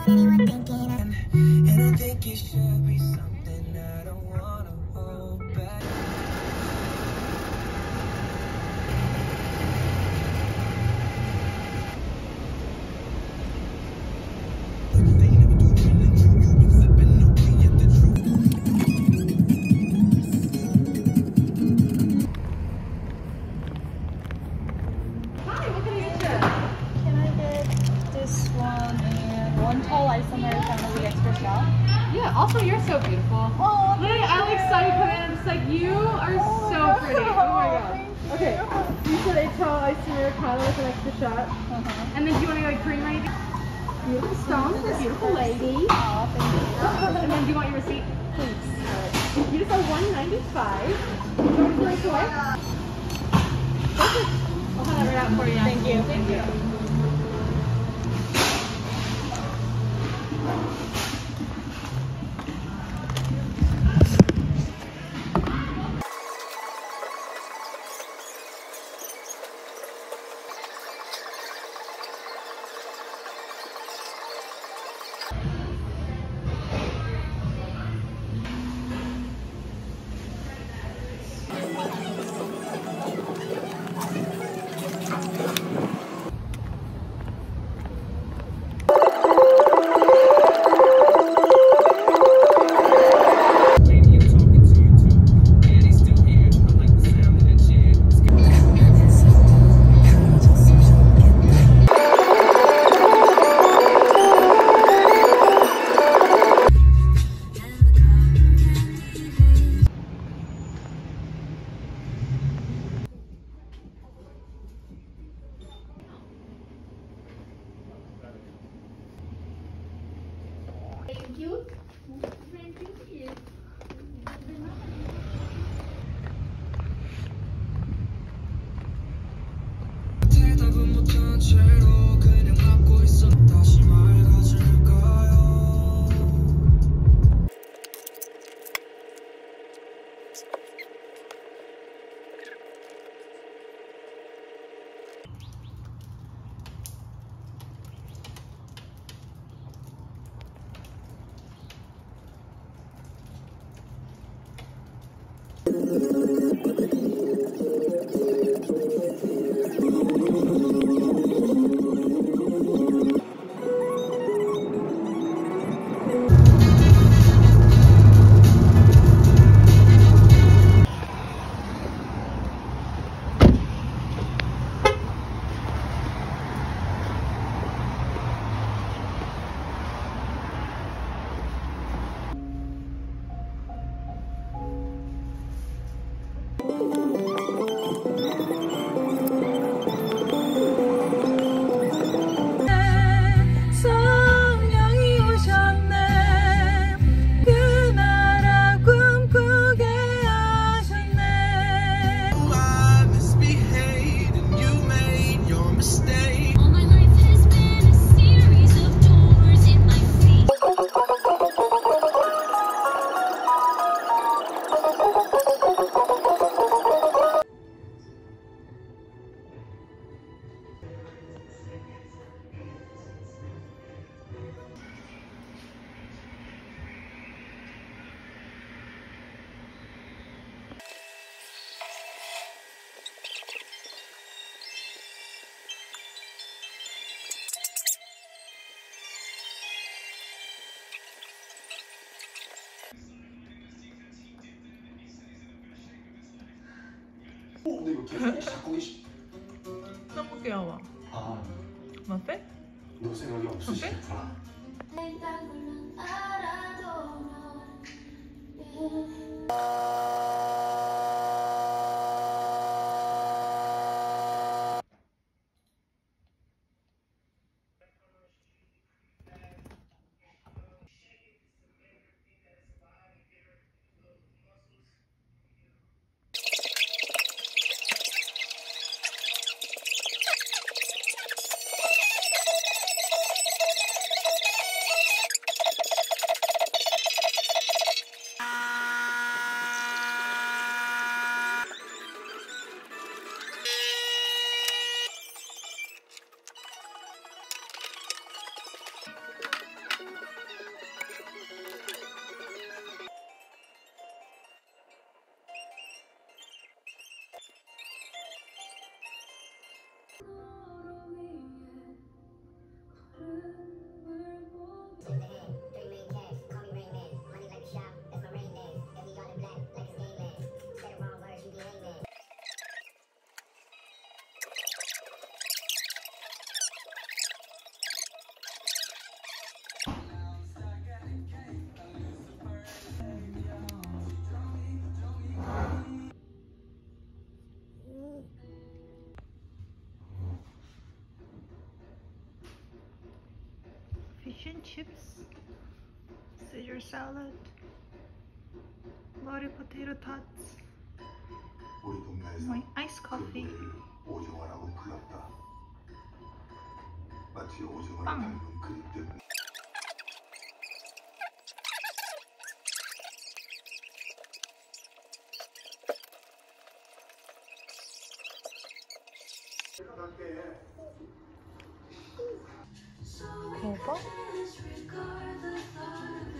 And I think it should be something I don't wanna hold back. Hi, what can I get you? Can I get this one and one tall ice Americano with extra shot? Yeah, also you're so beautiful. Oh, Literally, I like saw you come in and I'm just like, you are so pretty. Oh my god. Okay, so you said a tall iced Americano with an extra shot. And then do you want to go like cream or anything? Beautiful stone for a beautiful lady. Oh, thank you. And then do you want your receipt? Please. You just owe $195. Do you want to right away? Perfect. I'll have that right out for you. Thank you. Thank you. Thank you. Thank you. 대답은 못한 채로 그냥 갖고 있어. 다시 맑아질까요? 근데 이거 계속 잡고 계시. 너무 귀여워. 아, 뭐 빼? 너 생각이 없으시구나. fish and chips, Caesar salad, loaded potato tots, 우리 동네에서 my iced coffee. 그를 오징어라고 불렀다. 마치 오징어를 빵. 닮은 그림 때문에. 대박?